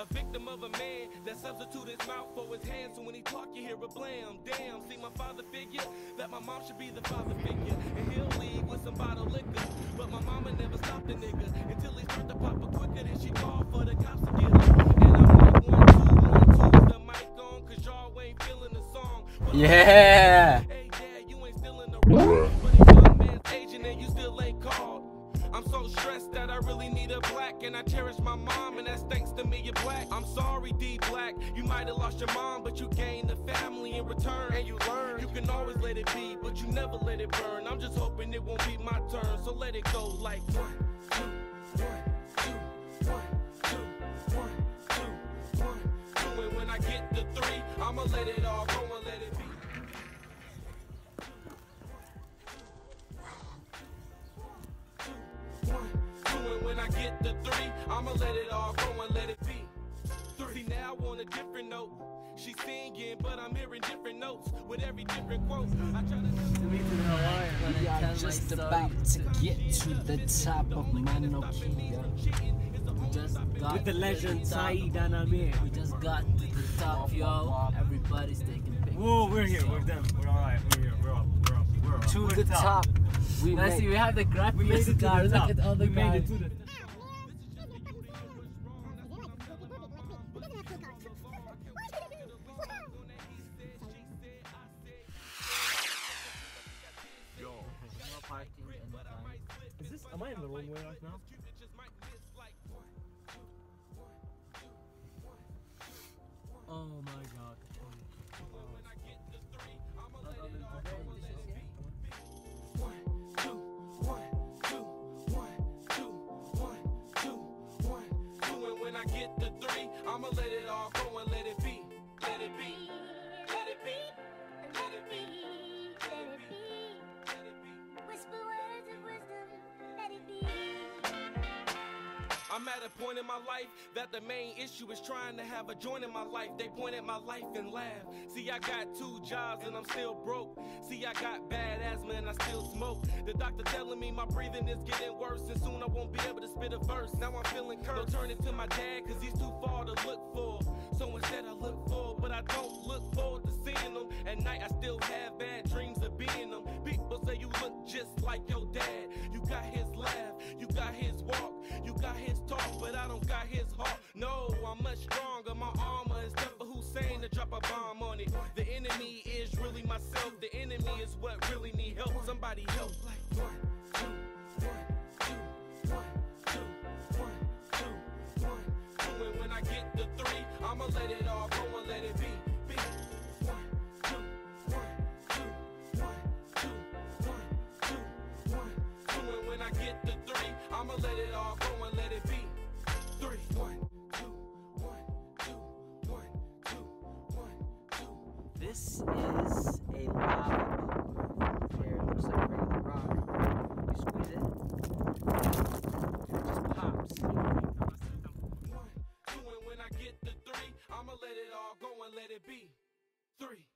A victim of a man that substitute his mouth for his hands, so when he talk you hear a blam. Damn, see my father figure, that my mom should be the father figure, and he'll leave with some bottled liquor. But my mama never stopped the nigga until he started to pop a quicker than she called for the cops to get him. And I'm like 1, 2, 1, 2, is the mic on? Cause y'all ain't feeling the song. Yeah. Hey dad, you ain't still in the room, but a young man's aging and you still ain't called. I'm so stressed that I really need a black, and I cherish my mom, and that's thanks to me you're black. I'm sorry, D Black, you might have lost your mom, but you gained the family in return, and you learn you can always let it be, but you never let it burn. I'm just hoping it won't be my turn, so let it go like 1, 2, 1, 2, 1, 2, 1, 2, 1, 2, and when I get to 3, I'ma let it all go and let it be. When I get to 3, I'ma let it all go and let it be. 3. Now on a different note, she's singing, but I'm hearing different notes with every different quote. I try to We are just about to get to the top of Mauna Kea. With the legend Saeed and Amir. We just got to the top, yo. Everybody's taking pictures. Whoa, we're here. We're done. We're alright. We're here. We're up. We're up. We're up. To the top. Let's see, we have the We made graphics it to car. the Look top. at all the We made it guys. to the Is this? Am I in the wrong way right now? Oh my god. When I get to 3, I'ma let it all go and let it be. Let it be. Let it be. Let it be. Let it be. Let it be. Whisper words of wisdom, let it be. I'm at a point in my life that the main issue is trying to have a joint in my life. They point at my life and laugh. See, I got 2 jobs and I'm still broke. See, I got bad asthma and I still smoke. The doctor telling me my breathing is getting worse, and soon I won't be able to spit a verse. Now I'm feeling cursed. Don't turn it to my dad, cause he's too far to look for. So instead I look forward, but I don't look forward to seeing them. At night I still have bad dreams of being them. People say you look just like your dad. You got his laugh, you got his walk, you got his talk, but I don't got his heart. No, I'm much stronger. My armor is tough for Hussein to drop a bomb on it. The enemy is really myself. The enemy is what really need help. Somebody help. Like 1, 2, 1, 2, 1, 2, 1, 2, 1, 2. And when I get to 3, I'ma let it all go and let it be. Be 1, 2, 1, 2, 1, 2, 1, 2, 1, 2. And when I get to 3, I'ma let it all go and let it be. 3, 1, 2, 1, 2, 1, 2, 1, 2. This is a lava. Here, it looks like regular rock. You squeeze it, and it just pops. 1, 2, and when I get to 3, I'ma let it all go and let it be. 3.